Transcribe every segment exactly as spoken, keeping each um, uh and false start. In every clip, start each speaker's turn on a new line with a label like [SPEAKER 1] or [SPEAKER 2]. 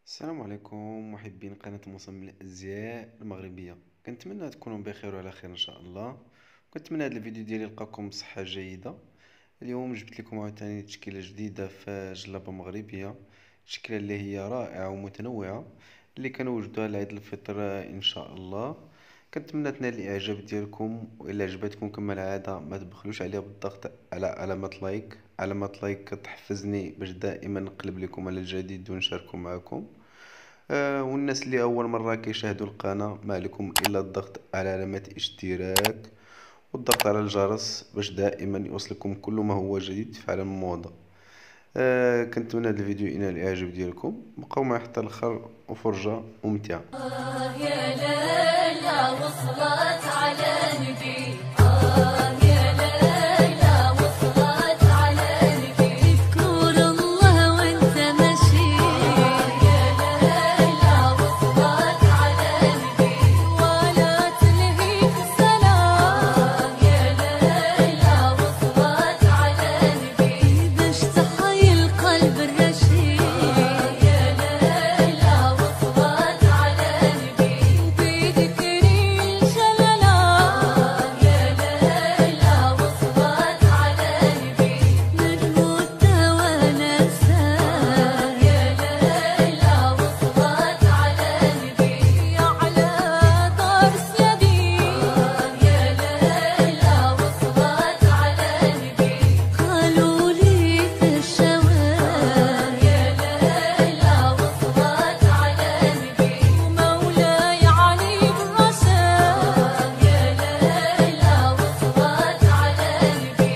[SPEAKER 1] السلام عليكم محبين قناة مصمم الازياء المغربيه. كنتمنى تكونوا بخير وعلى خير ان شاء الله. كنتمنى هذا الفيديو ديالي يلقاكم بصحه جيده. اليوم جبت لكم عاوتاني تشكيله جديده في جلابه مغربيه، تشكيله اللي هي رائعه ومتنوعه اللي كنوجدوها لعيد الفطر ان شاء الله. كنتمنى تنال الاعجاب ديالكم، والا عجبتكم كما العاده ما تبخلوش عليها بالضغط على علامه لايك. علامه لايك كتحفزني باش دائما نقلب لكم على الجديد ونشاركه معكم. آه والناس اللي اول مره كيشاهدوا القناه ما عليكم الا الضغط على علامه اشتراك والضغط على الجرس باش دائما يوصلكم كل ما هو جديد في عالم الموضه. آه كنتمنى هذا الفيديو ينال الاعجاب ديالكم. بقاو معي حتى الاخر وفرجه ممتعه.
[SPEAKER 2] آه يا ليلى وصلت على نبي. آه يا ليلى وصلت على نبي. اذكر الله وانت ماشي. آه يا ليلى وصلت على نبي. ولا تلهيك السلام. آه يا ليلى وصلت على نبي. باش تحيي القلب الرشيد. آه يا ليلى وصلت على نبي. بذكري الجلالة. آه يا ليلى وصلت على نبي. نجمود ونسى. آه يا ليلى وصلت على نبي. يا على ضرس يدي. آه يا ليلى وصلت على نبي. قالوا لي في الشوارع. يا ليلى وصلت على نبي. ومولاي علي بالرشاد. يا ليلى وصلت على نبي.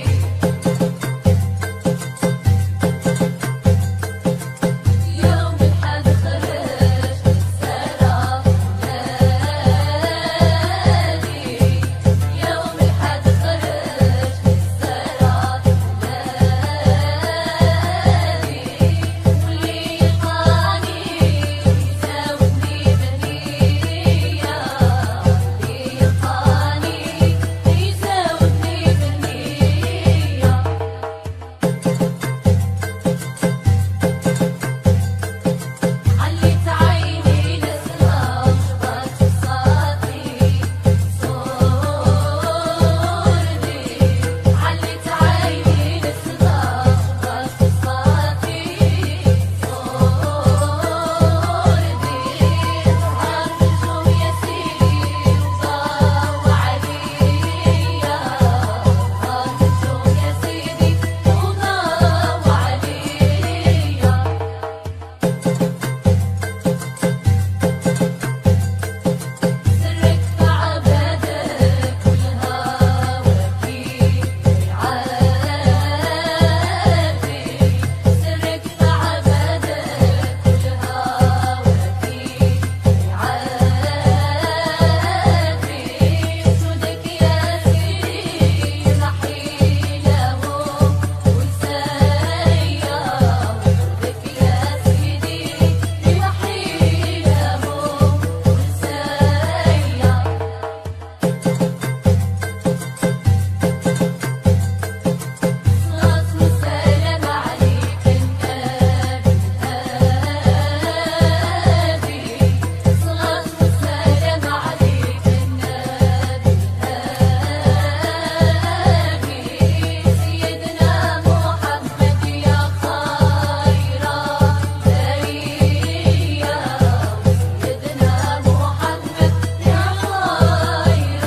[SPEAKER 2] يوم الحد خرج السراب نادي. يوم الحد خرج السراب نادي. واللي يلقاني يزاودني بهنية. واللي يلقاني يزاودني بهنية. عليت عيني نسمع وشبك صوتي صورتي. عليت عيني نسمع وشبك صوتي صورتي. ظهر نجوم يا سيدي وضاو عليا. ظهر نجوم يا سيدي وضاو عليا. سرك في عبادك والهوى فيك عافي. سرك في عبادك والهوى فيك عافي. سودك يا سيدي رحيلهم ونسايا. وردك يا سيدي رحيلهم ونسايا. صلاة وسلام عليك النبي الهادي. صلاة وسلام عليك النبي الهادي. سيدنا محمد يا خير البرية. سيدنا محمد يا خير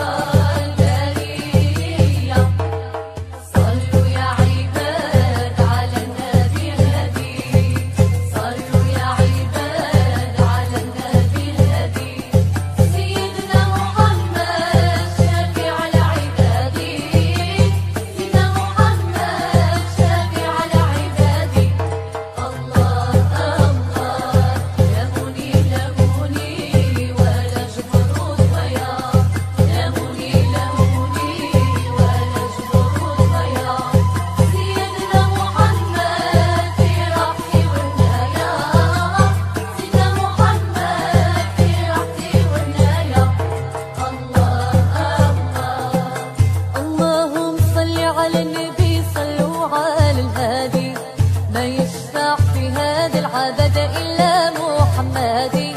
[SPEAKER 2] البرية. صلوا يا عباد على النبي الهدي. صلوا يا عباد على النبي الهدي. سيدنا محمد شافع العباد. سيدنا محمد شافع العباد. الله الله لموني لموني ولا جبروت ويا. لموني لموني ولا جبروت ويا. سيدنا محمد في راحتي والنايا. سيدنا محمد في راحتي والنايا. الله الله اللهم صل على النبي. صلوا على الهادي. ما يشفع في هذه العبادة إلا محمد. محمدي